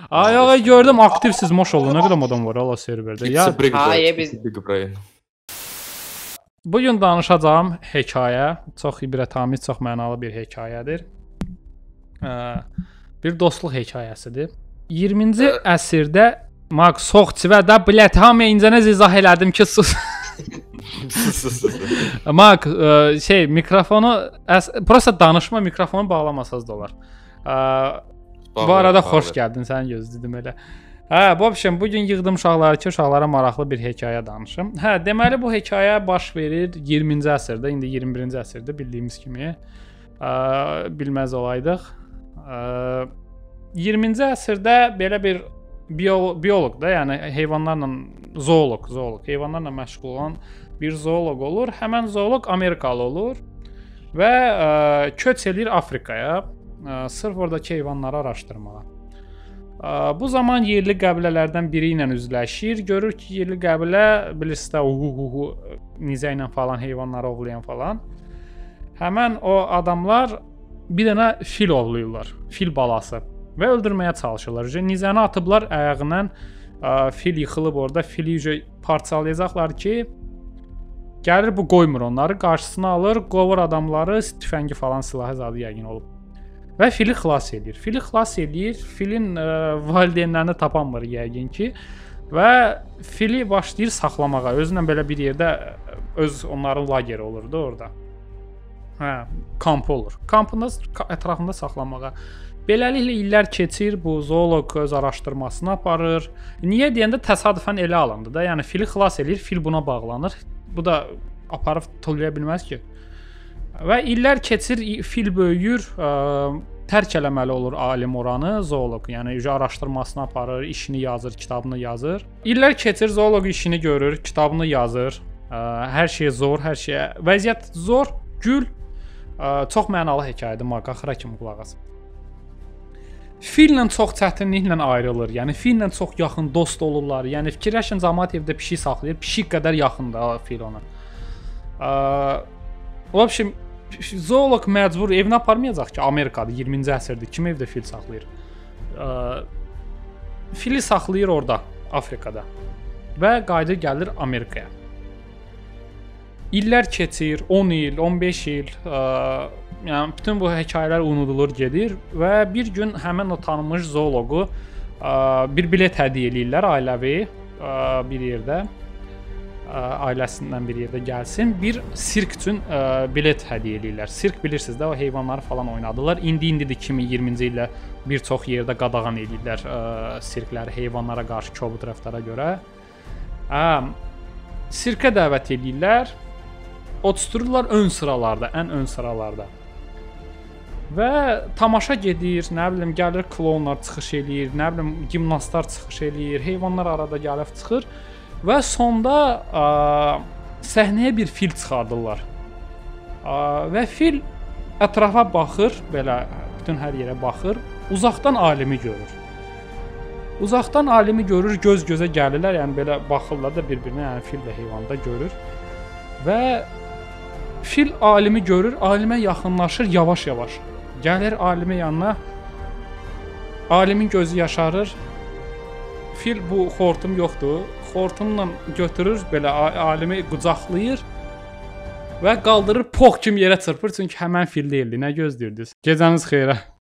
Ay yox, gördüm aktivsiz maşallah. Nə qədər adam var Allah serverdə. Ya bu gün danışacağım hekayə çox ibrətamiz, çox mənalı bir hekayədir. Bir dostluq hekayəsidir. 20-ci əsrdə Mark Soxçivədə bilet hamı incənə izah elədim ki sus. Mark mikrofonu prosta danışma, mikrofonu bağlamasaz da olar. Bu arada xoş gəldin, səni gözlədim elə. Bu option bugün yığdım uşaqları ki, uşaqlara maraqlı bir hekayə danışım. Deməli bu hekayə baş verir 20-ci əsrdə, indi 21-ci əsrdə bildiyimiz kimi. Bilməz olaydıq. 20-ci əsrdə belə bir bioloq da, yəni heyvanlarla zooloq, heyvanlarla məşğul olan bir zooloq olur. Həmən zooloq Amerikalı olur və köç edir Afrikaya, sırf oradakı heyvanları araşdırmağa. Bu zaman yerli qəbilələrdən biri ilə üzləşir. Görür ki, yerli qəbilə bilirsiniz də nizə ilə falan heyvanları ovlayan falan. Həmən o adamlar bir dənə fil ovlayırlar, fil balası və öldürməyə çalışırlar. Nizəni atıblar ayağından, fil yıxılıb orada, fili parçalayacaqlar ki, gəlir bu qoymur onları, qarşısına alır, qovur adamları, tüfəngi falan silahı zadı yəqin olub. Və fili xilas edir. Filin valideynlərini tapanmır yəqin ki və fili başlayır saxlamağa. Özündən belə bir yerdə onların lageri olurdu orada. Kampı olur. Kampında ətrafında saxlamağa. Beləliklə illər keçir, bu zooloq öz araşdırmasını aparır. Niyə deyəndə təsadüfən elə alındı da. Yəni fili xilas edir, fil buna bağlanır. Bu da aparıb tulaya bilməz ki. Və illər keçir, fil böyüyür, tərk eləməli olur alim oranı, zooloq. Yəni araşdırmasını aparır, işini yazır, kitabını yazır. İllər keçir, zooloq işini görür, kitabını yazır. Hər şey zor, hər şey vəziyyət zor, gül. Çox mənalı hekayədir, Mark, axıra kimi qulaq as. Fillə çox çətinliklə ayrılır. Yəni fillə çox yaxın dost olurlar. Yəni fikirləşin, cəmaət evdə pişik saxlayır, pişik qədər yaxındır fil ona. Vəbşim zooloq məcbur evinə aparmayacaq ki, Amerikada 20-ci əsrdə kim evdə fil saxlayır? Fili saxlayır orada, Afrikada və qayıdır gəlir Amerikaya. İllər keçir, 10 il, 15 il, yəni bütün bu hekayələr unudulur gedir və bir gün həmin o tanınmış zooloqu bir bilet hədiyyə eləyirlər ailəvi bir yerdə. Ailəsindən bir yerdə gəlsin, bir sirk üçün bilet hədiyyə eləyirlər. Sirk bilirsiniz də, o heyvanları falan oynadılar. İndi-indidir 2020-ci ildə bir çox yerdə qadağan edirlər sirkləri heyvanlara qarşı kobud rəftara görə. Sirkə dəvət edirlər. Otururlar ön sıralarda, ən ön sıralarda. Və tamaşa gedir, nə bilim gəlir klonlar çıxış eləyir, nə bilim gimnastlar çıxış eləyir, heyvanlar arada gəlib çıxır. Və sonda səhnəyə bir fil çıxardırlar. Və fil ətrafa baxır, belə bütün hər yerə baxır, uzaqdan alimi görür. Uzaqdan alimi görür, göz-gözə gəlirlər, yəni belə baxırlar da bir-birinə, yəni fil və heyvan da görür. Və fil alimi görür, alimə yaxınlaşır yavaş-yavaş. Gəlir alimin yanına, alimin gözü yaşarır. Fil bu xortum yoxdur. Xortumla götürür, belə alimi qucaqlayır və qaldırır, pox kimi yerə çırpır. Çünki həmən fil deyildi. Nə gözləyirdiniz? Gecəniz xeyrə.